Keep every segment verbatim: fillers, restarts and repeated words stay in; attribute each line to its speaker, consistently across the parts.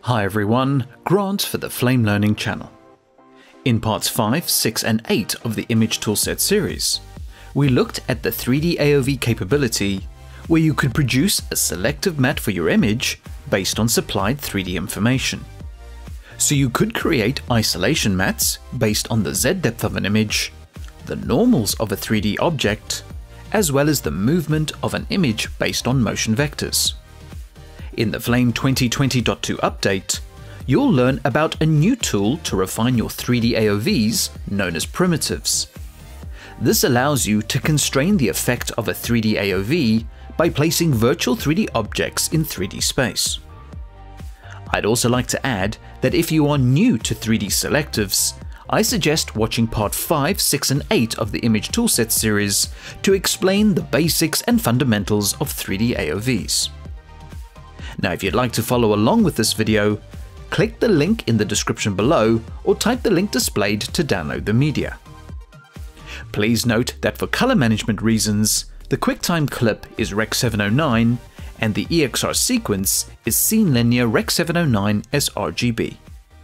Speaker 1: Hi everyone, Grant for the Flame Learning channel. In parts five, six and eight of the Image Toolset series, we looked at the three D A O V capability where you could produce a selective mat for your image based on supplied three D information. So you could create isolation mats based on the Z depth of an image, the normals of a three D object, as well as the movement of an image based on motion vectors. In the Flame twenty twenty point two update, you'll learn about a new tool to refine your three D A O Vs known as primitives. This allows you to constrain the effect of a three D A O V by placing virtual three D objects in three D space. I'd also like to add that if you are new to three D selectives, I suggest watching part five, six and eight of the Image Toolset series to explain the basics and fundamentals of three D A O Vs. Now if you'd like to follow along with this video, click the link in the description below or type the link displayed to download the media. Please note that for color management reasons, the QuickTime clip is Rec seven oh nine and the E X R sequence is Scene Linear Rec seven oh nine sRGB.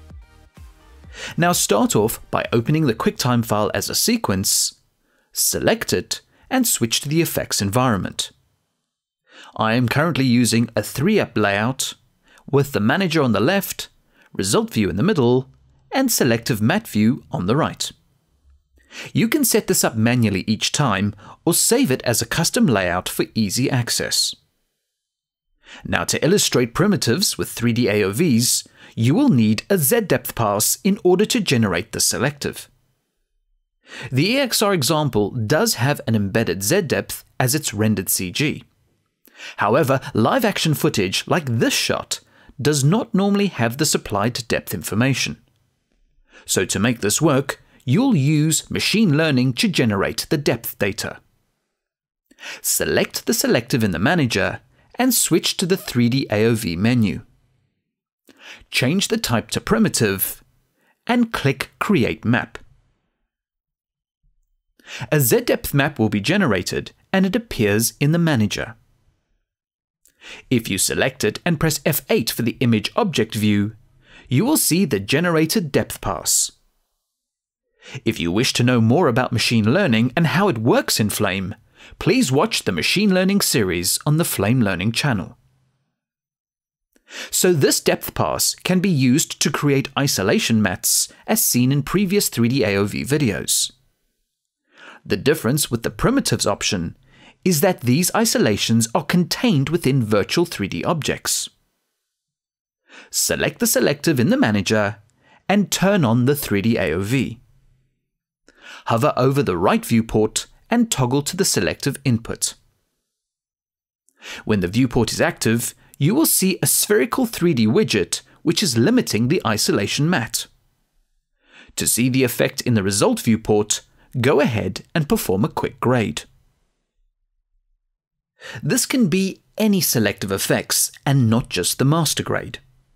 Speaker 1: Now start off by opening the QuickTime file as a sequence, select it and switch to the effects environment. I am currently using a three up layout with the manager on the left, result view in the middle, and selective matte view on the right. You can set this up manually each time or save it as a custom layout for easy access. Now to illustrate primitives with three D A O Vs, you will need a Z depth pass in order to generate the selective. The E X R example does have an embedded Z depth as its rendered C G. However, live action footage like this shot does not normally have the supplied depth information. So to make this work, you'll use machine learning to generate the depth data. Select the selective in the manager and switch to the three D A O V menu. Change the type to primitive and click Create Map. A Z depth map will be generated and it appears in the manager. If you select it and press F eight for the image object view, you will see the generated depth pass. If you wish to know more about machine learning and how it works in Flame, please watch the Machine Learning series on the Flame Learning channel. So this depth pass can be used to create isolation mats as seen in previous three D A O V videos. The difference with the primitives option is that these isolations are contained within virtual three D objects. Select the selective in the manager and turn on the three D A O V. Hover over the right viewport and toggle to the selective input. When the viewport is active, you will see a spherical three D widget which is limiting the isolation mat. To see the effect in the result viewport, go ahead and perform a quick grade. This can be any selective effects and not just the master grade.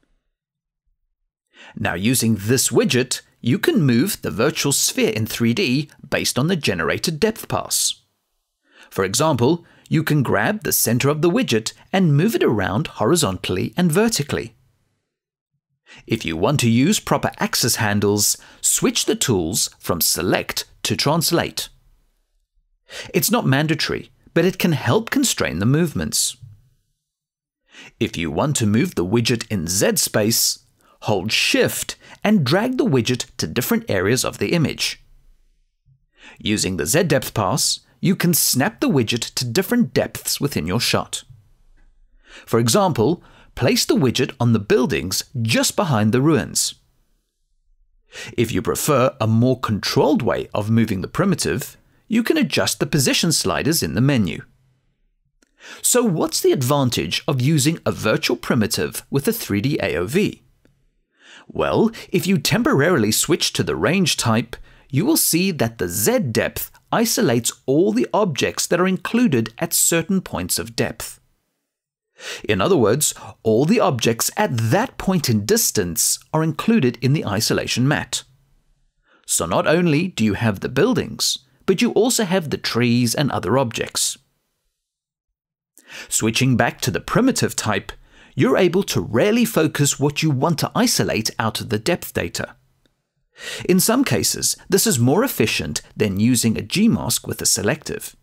Speaker 1: Now using this widget, you can move the virtual sphere in three D based on the generated depth pass. For example, you can grab the center of the widget and move it around horizontally and vertically. If you want to use proper axis handles, switch the tools from Select to Translate. It's not mandatory, but it can help constrain the movements. If you want to move the widget in Z space, hold Shift and drag the widget to different areas of the image. Using the Z depth pass, you can snap the widget to different depths within your shot. For example, place the widget on the buildings just behind the ruins. If you prefer a more controlled way of moving the primitive, you can adjust the position sliders in the menu. So what's the advantage of using a virtual primitive with a three D A O V? Well, if you temporarily switch to the range type, you will see that the Z depth isolates all the objects that are included at certain points of depth. In other words, all the objects at that point in distance are included in the isolation mat. So not only do you have the buildings, but you also have the trees and other objects. Switching back to the primitive type, you're able to rarely focus what you want to isolate out of the depth data. In some cases, this is more efficient than using a G-mask with a selective.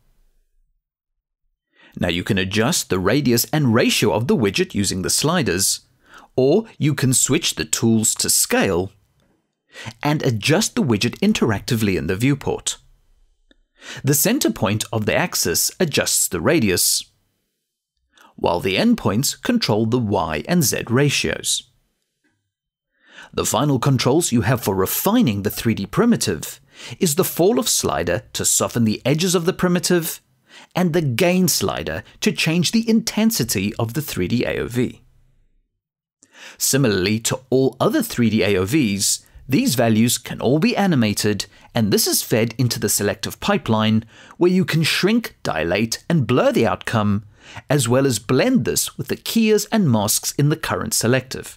Speaker 1: Now you can adjust the radius and ratio of the widget using the sliders, or you can switch the tools to scale and adjust the widget interactively in the viewport. The center point of the axis adjusts the radius, while the endpoints control the Y and Z ratios. The final controls you have for refining the three D primitive is the fall off slider to soften the edges of the primitive, and the gain slider to change the intensity of the three D A O V. Similarly to all other three D A O Vs, these values can all be animated, and this is fed into the selective pipeline, where you can shrink, dilate, and blur the outcome, as well as blend this with the keyers and masks in the current selective.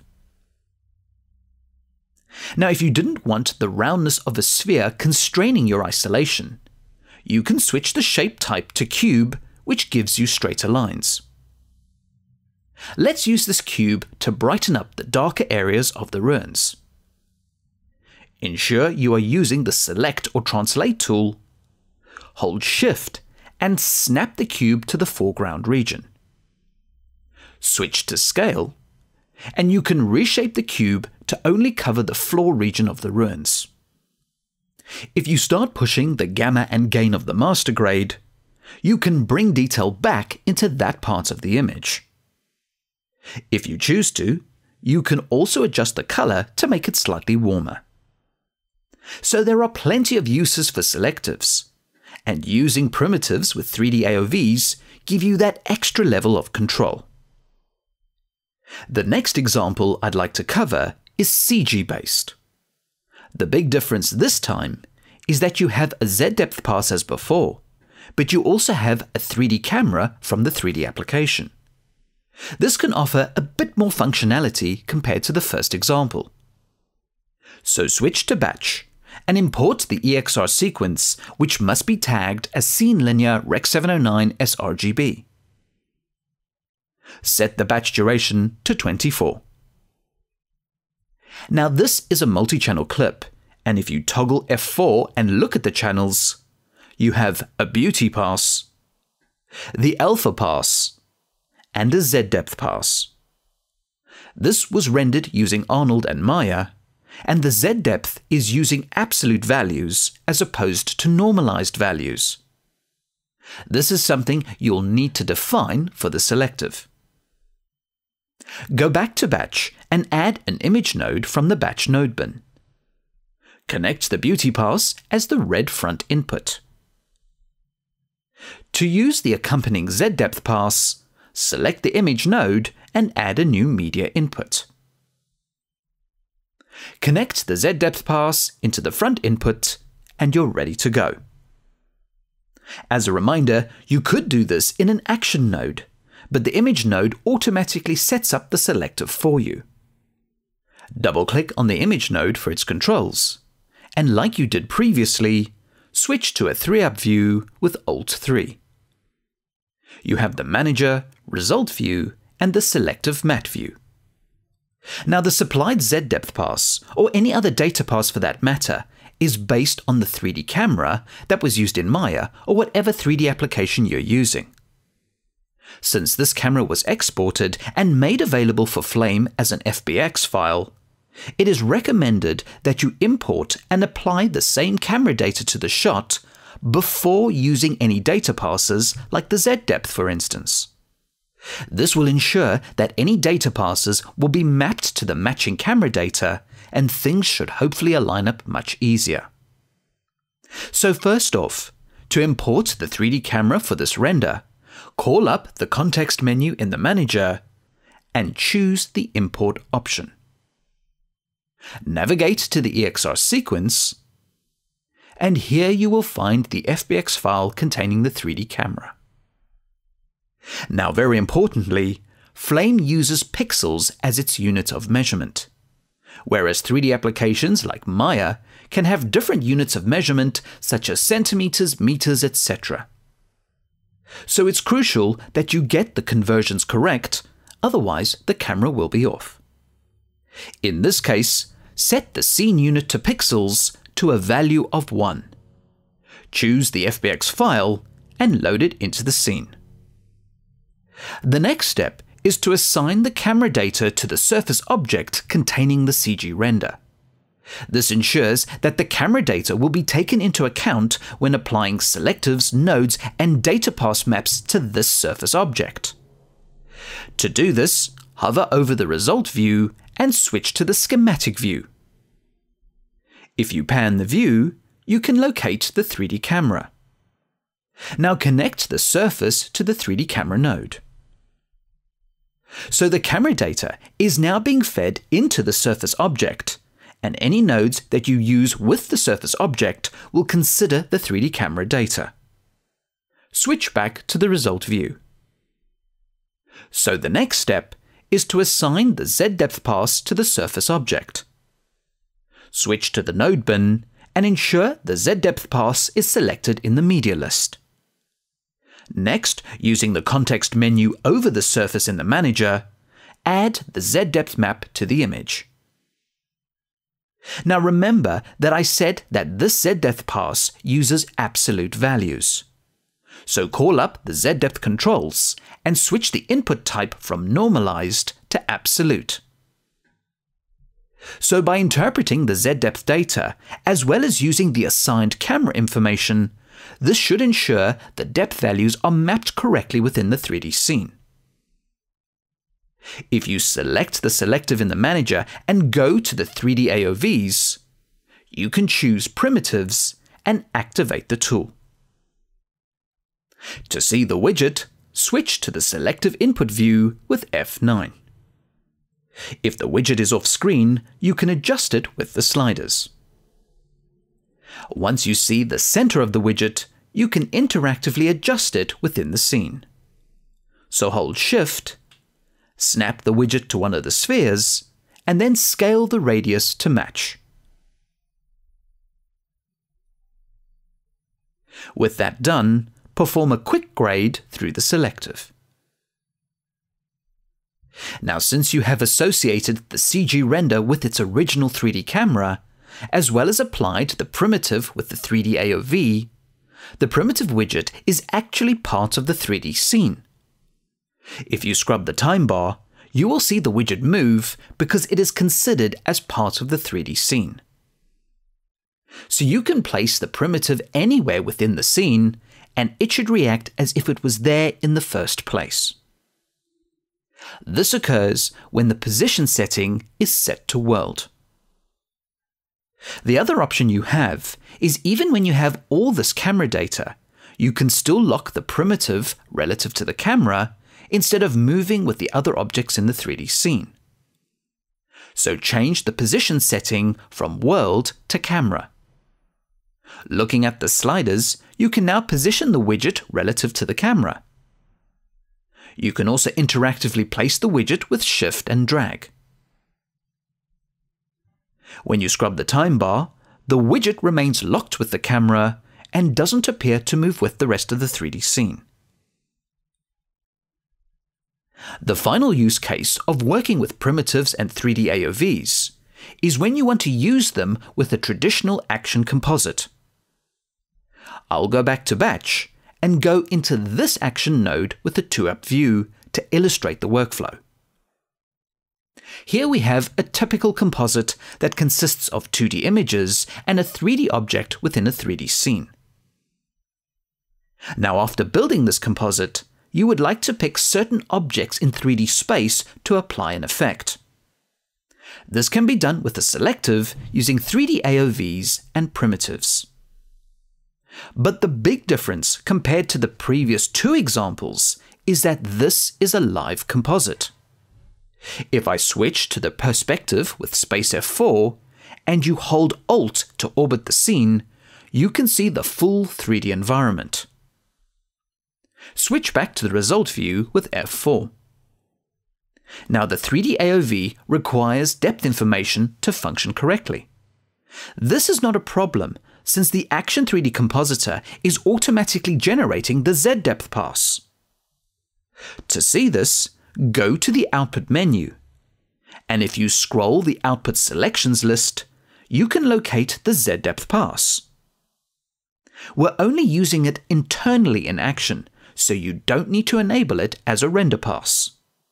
Speaker 1: Now, if you didn't want the roundness of a sphere constraining your isolation, you can switch the shape type to cube, which gives you straighter lines. Let's use this cube to brighten up the darker areas of the ruins. Ensure you are using the Select or Translate tool. Hold Shift and snap the cube to the foreground region. Switch to Scale, and you can reshape the cube to only cover the floor region of the ruins. If you start pushing the gamma and gain of the master grade, you can bring detail back into that part of the image. If you choose to, you can also adjust the color to make it slightly warmer. So there are plenty of uses for selectives, and using primitives with three D A O Vs give you that extra level of control. The next example I'd like to cover is C G-based. The big difference this time is that you have a Z-depth pass as before, but you also have a three D camera from the three D application. This can offer a bit more functionality compared to the first example. So switch to Batch and import the E X R sequence, which must be tagged as Scene Linear Rec seven oh nine sRGB. Set the batch duration to twenty-four. Now this is a multi-channel clip, and if you toggle F four and look at the channels, you have a beauty pass, the alpha pass, and a Z-depth pass. This was rendered using Arnold and Maya, and the Z-depth is using absolute values as opposed to normalized values. This is something you'll need to define for the selective. Go back to Batch and add an image node from the Batch node bin. Connect the beauty pass as the red front input. To use the accompanying Z-depth pass, select the image node and add a new media input. Connect the Z-depth pass into the front input and you're ready to go. As a reminder, you could do this in an action node, but the image node automatically sets up the selective for you. Double-click on the image node for its controls, and like you did previously, switch to a three-up view with Alt three. You have the Manager, Result view, and the Selective Matte view. Now the supplied Z-depth pass, or any other data pass for that matter, is based on the three D camera that was used in Maya or whatever three D application you're using. Since this camera was exported and made available for Flame as an F B X file, it is recommended that you import and apply the same camera data to the shot before using any data passes like the Z-depth, for instance. This will ensure that any data passes will be mapped to the matching camera data, and things should hopefully align up much easier. So first off, to import the three D camera for this render, call up the context menu in the Manager and choose the Import option. Navigate to the E X R sequence, and here you will find the F B X file containing the three D camera. Now, very importantly, Flame uses pixels as its unit of measurement, whereas three D applications like Maya can have different units of measurement such as centimeters, meters, et cetera. So it's crucial that you get the conversions correct, otherwise the camera will be off. In this case, set the scene unit to pixels to a value of one. Choose the F B X file and load it into the scene. The next step is to assign the camera data to the surface object containing the C G render. This ensures that the camera data will be taken into account when applying selectives, nodes, and data path maps to this surface object. To do this, hover over the result view and switch to the schematic view. If you pan the view, you can locate the three D camera. Now connect the surface to the three D camera node. So the camera data is now being fed into the surface object, and any nodes that you use with the surface object will consider the three D camera data. Switch back to the result view. So the next step is to assign the Z-depth paths to the surface object. Switch to the node bin and ensure the Z-depth path is selected in the media list. Next, using the context menu over the surface in the manager, add the Z-depth map to the image. Now remember that I said that this Z-depth path uses absolute values. So call up the Z-depth controls and switch the input type from normalized to absolute. So by interpreting the Z-depth data, as well as using the assigned camera information, this should ensure the depth values are mapped correctly within the three D scene. If you select the selective in the manager and go to the three D A O Vs, you can choose primitives and activate the tool. To see the widget, switch to the selective input view with F nine. If the widget is off screen, you can adjust it with the sliders. Once you see the center of the widget, you can interactively adjust it within the scene. So hold Shift, snap the widget to one of the spheres, and then scale the radius to match. With that done, perform a quick grade through the selective. Now, since you have associated the C G render with its original three D camera, as well as applied the primitive with the three D A O V, the primitive widget is actually part of the three D scene. If you scrub the time bar, you will see the widget move because it is considered as part of the three D scene. So you can place the primitive anywhere within the scene, and it should react as if it was there in the first place. This occurs when the position setting is set to world. The other option you have is even when you have all this camera data, you can still lock the primitive relative to the camera instead of moving with the other objects in the three D scene. So change the position setting from world to camera. Looking at the sliders, you can now position the widget relative to the camera. You can also interactively place the widget with Shift and drag. When you scrub the time bar, the widget remains locked with the camera and doesn't appear to move with the rest of the three D scene. The final use case of working with primitives and three D A O Vs is when you want to use them with a traditional action composite. I'll go back to Batch and go into this action node with a two-up view to illustrate the workflow. Here we have a typical composite that consists of two D images and a three D object within a three D scene. Now, after building this composite, you would like to pick certain objects in three D space to apply an effect. This can be done with a selective using three D A O Vs and primitives. But the big difference compared to the previous two examples is that this is a live composite. If I switch to the perspective with space F four and you hold Alt to orbit the scene, you can see the full three D environment. Switch back to the result view with F four. Now the three D A O V requires depth information to function correctly. This is not a problem since the Action three D Compositor is automatically generating the Z-depth pass. To see this, go to the Output menu, and if you scroll the Output Selections list, you can locate the Z-depth pass. We're only using it internally in Action, so you don't need to enable it as a render pass.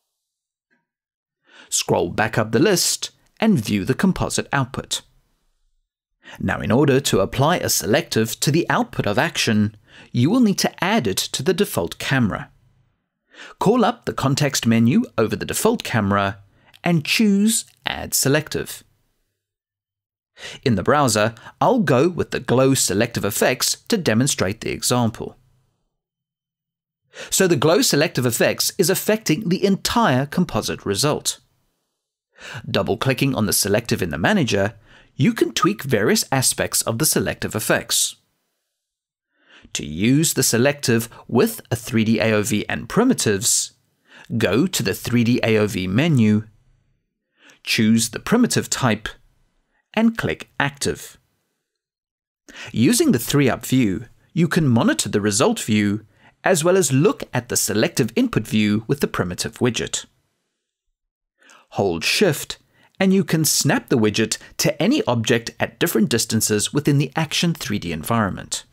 Speaker 1: Scroll back up the list and view the composite output. Now, in order to apply a selective to the output of Action, you will need to add it to the default camera. Call up the context menu over the default camera and choose Add Selective. In the browser, I'll go with the glow selective effects to demonstrate the example. So the glow selective effects is affecting the entire composite result. Double-clicking on the selective in the manager, you can tweak various aspects of the selective effects. To use the selective with a three D A O V and primitives, go to the three D A O V menu, choose the primitive type, and click Active. Using the three up view, you can monitor the result view as well as look at the selective input view with the primitive widget. Hold Shift and you can snap the widget to any object at different distances within the Action three D environment.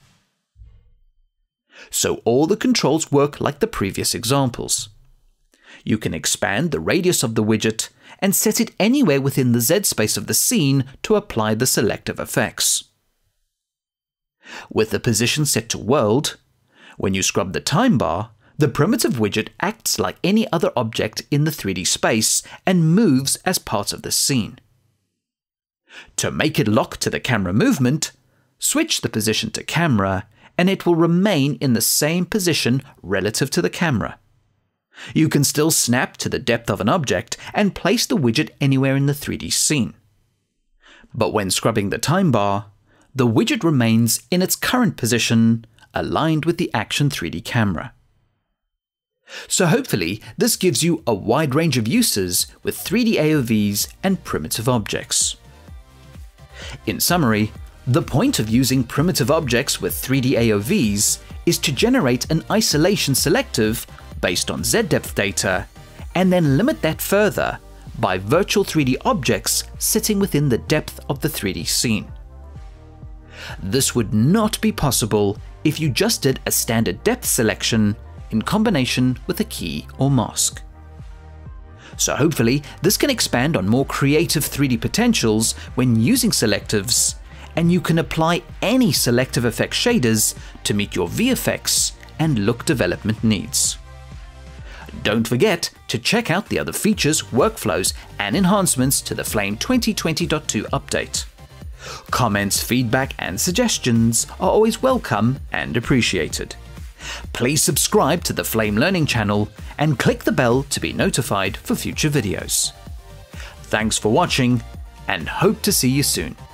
Speaker 1: So all the controls work like the previous examples. You can expand the radius of the widget and set it anywhere within the Z space of the scene to apply the selective effects. With the position set to World, when you scrub the time bar, the primitive widget acts like any other object in the three D space and moves as part of the scene. To make it lock to the camera movement, switch the position to Camera and it will remain in the same position relative to the camera. You can still snap to the depth of an object and place the widget anywhere in the three D scene. But when scrubbing the time bar, the widget remains in its current position, aligned with the Action three D camera. So hopefully this gives you a wide range of uses with three D A O Vs and primitive objects. In summary, the point of using primitive objects with three D A O Vs is to generate an isolation selective based on Z-depth data, and then limit that further by virtual three D objects sitting within the depth of the three D scene. This would not be possible if you just did a standard depth selection in combination with a key or mask. So hopefully this can expand on more creative three D potentials when using selectives, and you can apply any selective effect shaders to meet your V F X and look development needs. Don't forget to check out the other features, workflows, and enhancements to the Flame twenty twenty point two update. Comments, feedback, and suggestions are always welcome and appreciated. Please subscribe to the Flame Learning channel and click the bell to be notified for future videos. Thanks for watching, and hope to see you soon.